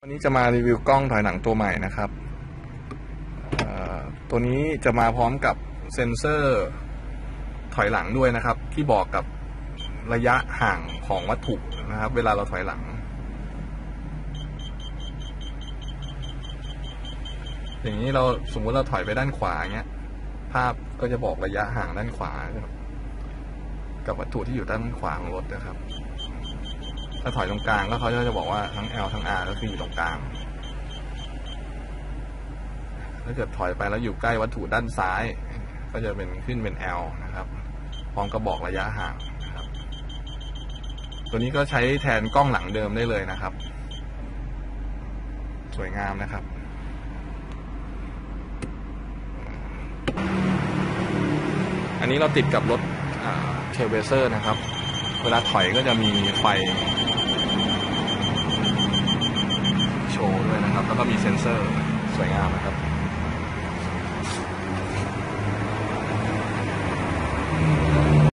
นี้จะมารีวิวกล้องถอยหลังตัวใหม่นะครับตัวนี้จะมาพร้อมกับเซ็นเซอร์ถอยหลังด้วยนะครับที่บอกกับระยะห่างของวัตถุนะครับเวลาเราถอยหลังอย่างนี้เราสมมุติเราถอยไปด้านขวาเงี้ยภาพก็จะบอกระยะห่างด้านขวากับวัตถุที่อยู่ด้านขวาของรถนะครับถ้าถอยตรงกลางก็เขาจะบอกว่าทั้ง L ทั้ง R ก็คืออยู่ตรงกลางถ้าเกิดถอยไปแล้วอยู่ใกล้วัตถุด้านซ้ายก็จะเป็นขึ้นเป็น L นะครับพร้อมกับบอกระยะห่างนะครับตัวนี้ก็ใช้แทนกล้องหลังเดิมได้เลยนะครับสวยงามนะครับอันนี้เราติดกับรถเทรลเบเซอร์นะครับเวลาถอยก็จะมีไฟโชว์ด้วยนะครับแล้วก็มีเซ็นเซอร์สวยงามนะครับ